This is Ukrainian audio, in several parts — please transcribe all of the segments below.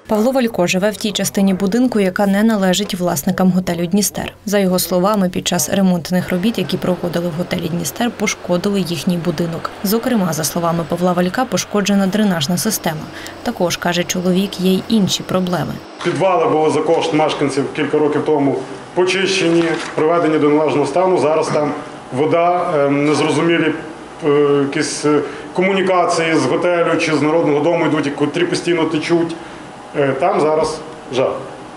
Павло Валько живе в тій частині будинку, яка не належить власникам готелю «Дністер». За його словами, під час ремонтних робіт, які проходили в готелі «Дністер», пошкодили їхній будинок. Зокрема, за словами Павла Валька, пошкоджена дренажна система. Також, каже чоловік, є й інші проблеми. Підвали були за кошт мешканців кілька років тому почищені, приведені до належного стану. Зараз там вода, незрозумілі якісь комунікації з готелю чи з Народного дому йдуть, котрі постійно течуть. Там зараз жах.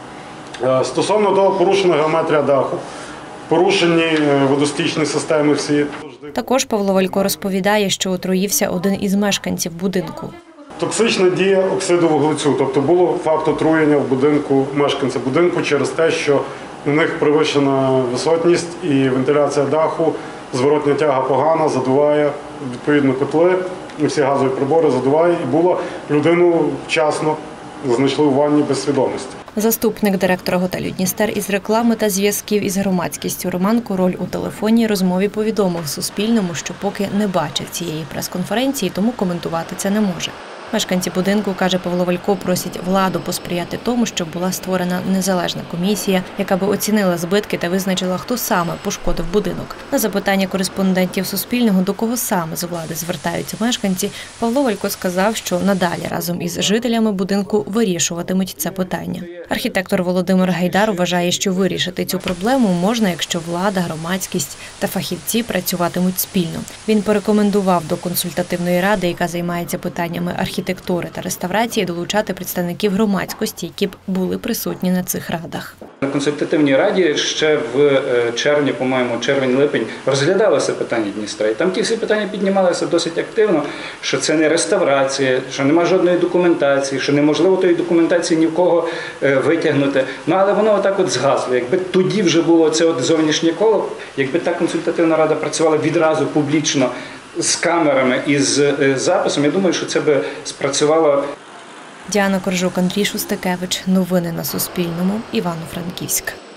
Стосовно того, порушена геометрія даху, порушені водостічні системи всі. Також Павло Валько розповідає, що отруївся один із мешканців будинку. Токсична дія оксиду вуглецю, тобто було факт отруєння в будинку мешканця будинку через те, що у них перевищена висотність і вентиляція даху, зворотня тяга погана, задуває відповідно котли, всі газові прибори задуває, і було людину вчасно знайшли у ванні без свідомості. Заступник директора готелю «Дністер» із реклами та зв'язків із громадськістю Роман Король у телефонній розмові повідомив Суспільному, що поки не бачив цієї прес-конференції, тому коментувати це не може. Мешканці будинку, каже Павло Валько, просять владу посприяти тому, щоб була створена незалежна комісія, яка би оцінила збитки та визначила, хто саме пошкодив будинок. На запитання кореспондентів Суспільного, до кого саме з влади звертаються мешканці, Павло Валько сказав, що надалі разом із жителями будинку вирішуватимуть це питання. Архітектор Володимир Гайдар вважає, що вирішити цю проблему можна, якщо влада, громадськість та фахівці працюватимуть спільно. Він порекомендував до консультативної ради, яка займається питаннями архітектури та реставрації, долучати представників громадськості, які б були присутні на цих радах. На консультативній раді ще в червні, по-моєму, червень-липень розглядалося питання Дністра. І там ті всі питання піднімалися досить активно, що це не реставрація, що немає жодної документації, що неможливо тої документації ні в кого витягнути. Ну, але воно отак от згасло. Якби тоді вже було це от зовнішнє коло, якби та консультативна рада працювала відразу публічно з камерами і з записом, я думаю, що це би спрацювало. Діана Коржук, Андрій Шустикевич. Новини на Суспільному. Івано-Франківськ.